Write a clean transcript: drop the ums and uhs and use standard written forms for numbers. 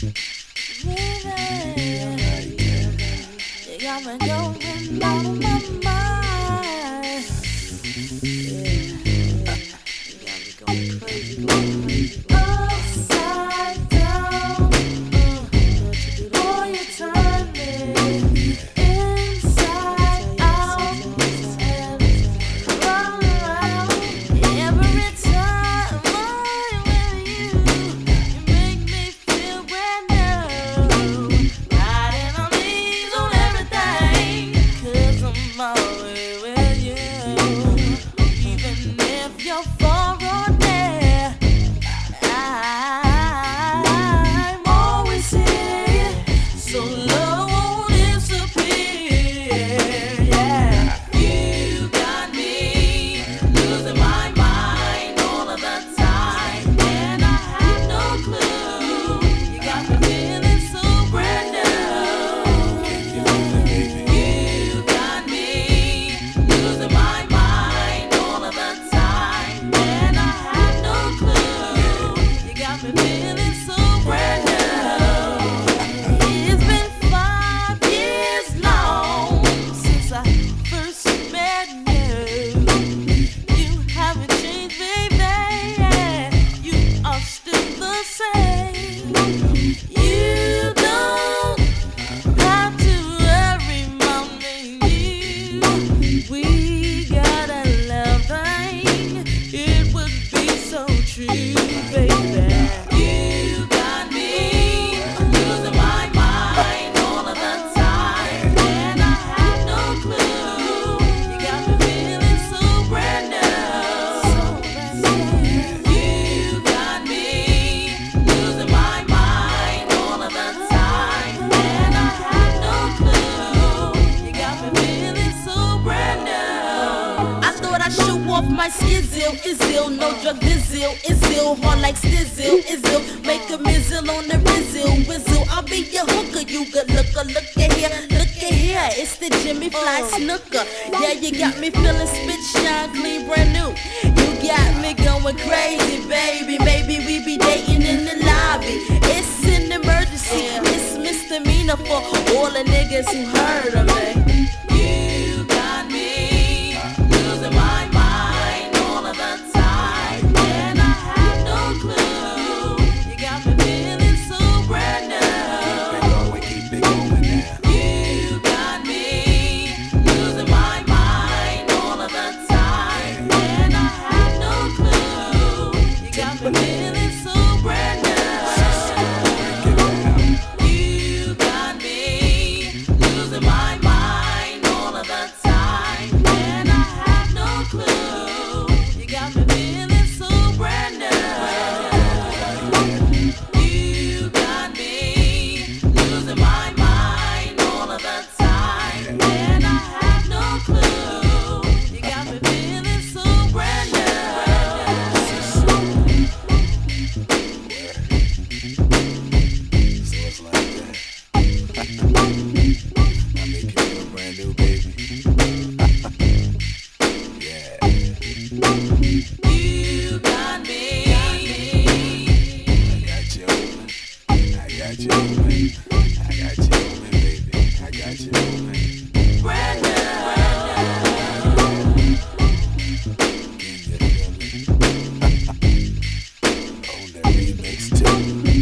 You got me going out of my mind. Yeah. You got me going crazy, going crazy. Upside down. Boy, you turn me inside out and round around. Every time I'm with you, you make me feel brand new. Riding on these on everything, 'cause I'm always with you. Even if you're far or near, I'm always here, so love won't disappear. Yeah, you got me losing my mind all of the time, and I have no clue. You got me feeling so brand new. You got me losing my mind all of the time, and I have no clue. You got me feeling so brand new. It's been 5 years long since I first met you. You haven't changed, baby. You are still the same. You don't have to worry, mommy. We got a love thing. It would be so true, baby. You got me losing my mind all of the time, and I have no clue. You got me feeling so brand new. You got me losing my mind all of the time, and I have no clue. You got me feeling so brand new. I thought I'd show off my skizzle, ill, no drug dizzle, ill, hard like stizzle, ill, make a mizzle on the rizzle, whizzle. I'll be your hooker, you good looker, look at here, it's the Jimmy Fly Snooker. Yeah, you got me feeling spit shine clean, brand new. You got me going crazy, baby, maybe we be dating in the lobby. It's an emergency, it's misdemeanor for all the niggas who heard of me. You got me losing my mind all of the time, and I have no clue. You got me feeling so brand new. Keep it going now. You got me losing my mind all of the time, and I have no clue. You got me feeling so brand new. You got me losing my mind all of the time, and I have no clue. You got me feeling so brand new. You got me losing my mind all of the time, and I have no clue. You got me feeling so brand new. So it's like that. I make you feel brand new, baby. Yeah. You got me. I got you open. I got you open. I got you open, baby. I got you open. Brand new. Can you feel it? On the remix too.